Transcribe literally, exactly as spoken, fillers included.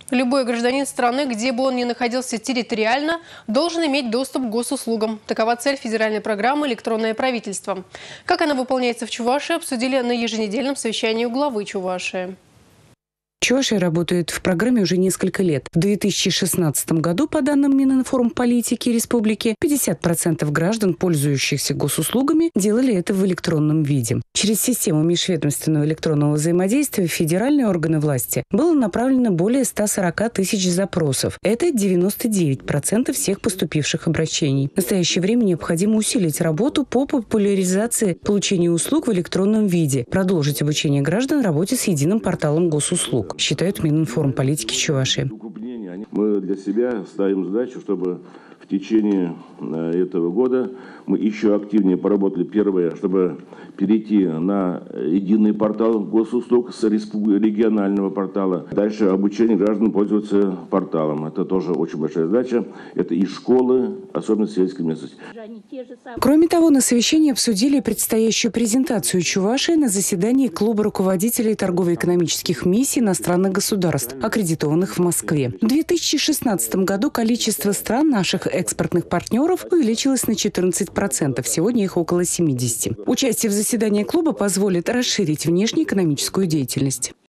Любой гражданин страны, где бы он ни находился территориально, должен иметь доступ к госуслугам. Такова цель федеральной программы «Электронное правительство». Как она выполняется в Чувашии, обсудили на еженедельном совещании у главы Чувашии. Чувашия работает в программе уже несколько лет. В две тысячи шестнадцатом году, по данным Мининформполитики республики, пятьдесят процентов граждан, пользующихся госуслугами, делали это в электронном виде. Через систему межведомственного электронного взаимодействия в федеральные органы власти было направлено более ста сорока тысяч запросов. Это девяносто девять процентов всех поступивших обращений. В настоящее время необходимо усилить работу по популяризации получения услуг в электронном виде, продолжить обучение граждан работе с единым порталом госуслуг, считают Мининформполитики Чувашии. Мы для себя ставим задачу, чтобы в течение этого года мы еще активнее поработали. Первое, чтобы перейти на единый портал госуслуг с регионального портала. Дальше обучение граждан пользоваться порталом. Это тоже очень большая задача. Это и школы, особенно в сельской местности. Кроме того, на совещании обсудили предстоящую презентацию Чувашии на заседании Клуба руководителей торгово-экономических миссий иностранных государств, аккредитованных в Москве. В две тысячи шестнадцатом году количество стран наших экспортных партнеров увеличилось на четырнадцать процентов. Сегодня их около семидесяти. Участие в заседании клуба позволит расширить внешнеэкономическую деятельность.